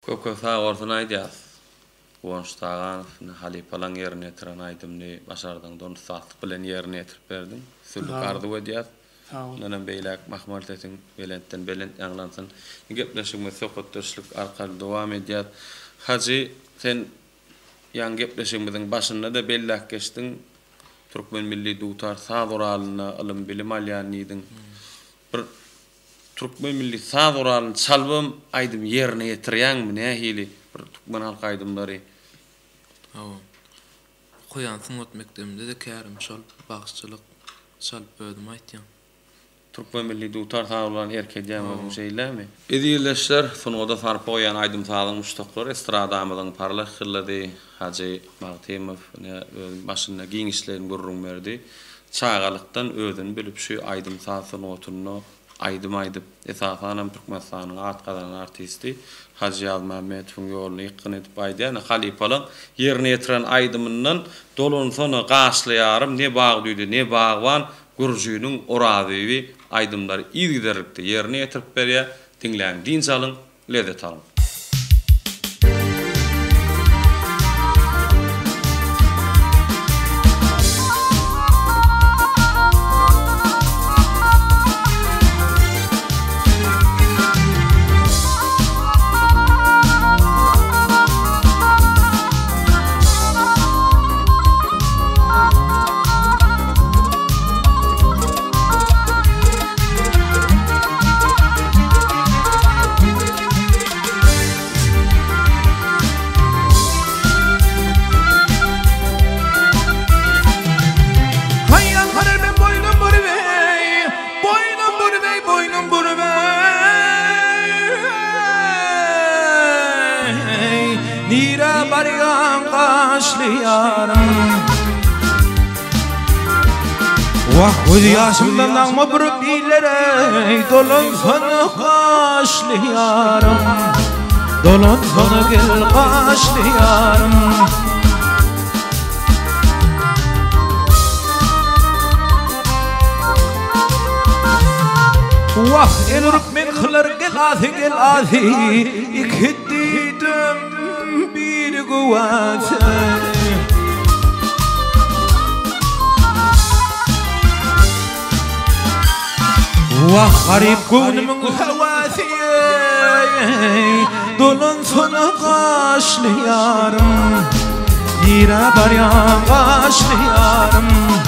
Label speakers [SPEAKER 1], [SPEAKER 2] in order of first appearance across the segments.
[SPEAKER 1] Köke sağ ortuna aýdýas. Wonş Taganov halipalan ýerine etiren aýdymny başardyň, onu satlyk bilen ýerine etirip berdiň. Sürlük ardy edýäs. Nänem beýlek mahmurtatyň belentden belent ýanglansyn. Gepleşigime söhbetdeşlik arkaly dowam edýär. Haji, sen ýan gepleşigimiziň başynda da bellek geçdiň. Türkmen milli dutar saz oralyna ilm bilim alýan ýydyň. Bir Türkmen milli saz oralyny çalbym aýdym ýerine ýetirýänmi nähili bir Türkmen halk aýdymlary.
[SPEAKER 2] Koýansyň ötmekdemde de kärim şol bagçylyk çalp ödüm aýtýan.
[SPEAKER 1] Türkmen milli dutar saz oralyny erkedýän şeylermi? Edilişler sonuda sarp oýan aýdym sazyň muştaklary estradamyzyň parlak hyllady Haji Martimov başyna giňişlerini görürüm berdi. Çağalykdan özüni bilip şu aýdym sazyň oturuny aýdym esasanam Türkmenistanyň at kazanan artisti Haji Almametowyň ýoluny ýykyn edip aýdýan halipalyň ýerine ýetiren aýdymyndan dolun sonu gaşlaýarym ne bagy diýdi ne bagwan gurjuynyň orazyby aýdymlary ýygyderlikde ýerine ýetirip berýär. Dinläň, dinç alyň, lezzet alyň.
[SPEAKER 3] Nira baryan qaşlıyarım Vah göz yaşımdan ağma bürüp ilerey Dolun sonu qaşlıyarım Dolun sonu gel qaşlıyarım Vah el uruk men khılar gel azi İkhiddidüm bir guwatı Vah garip gönlümün havası Dolun sonu qaşlıyarım Nira baryan qaşlıyarım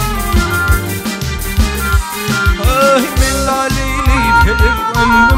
[SPEAKER 3] Ay men lalili pelip gönlüm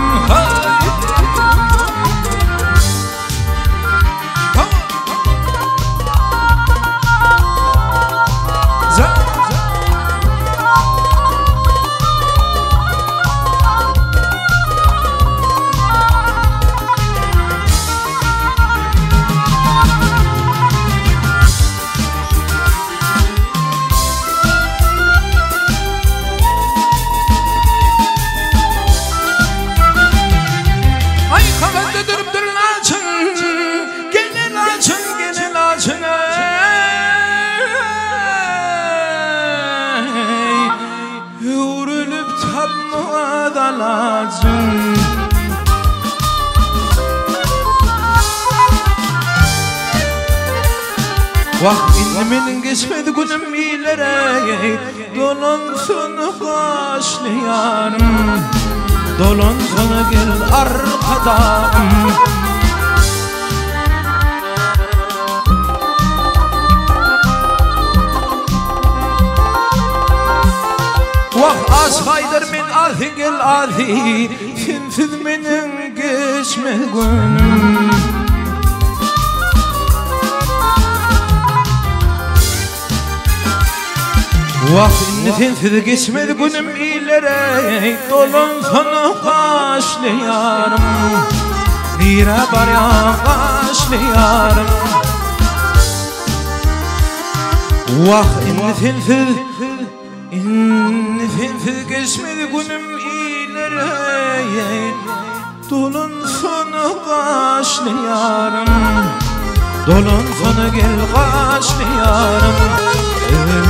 [SPEAKER 3] Vah ilmin geçmedi günüm ilerey Dolun sonu qaşlıyarım Dolun sonu gel arkadan Vah asfaydır men azi gel azi Sensiz menin geçmedi günüm Vah sensiz geçmedi günüm ilerey Dolun sonu qaşlıyarım Nira baryan qaşlıyarım Vah sensiz geçmedi günüm ilerey Dolun sonu qaşlıyarım Dolun sonu gel qaşlıyarım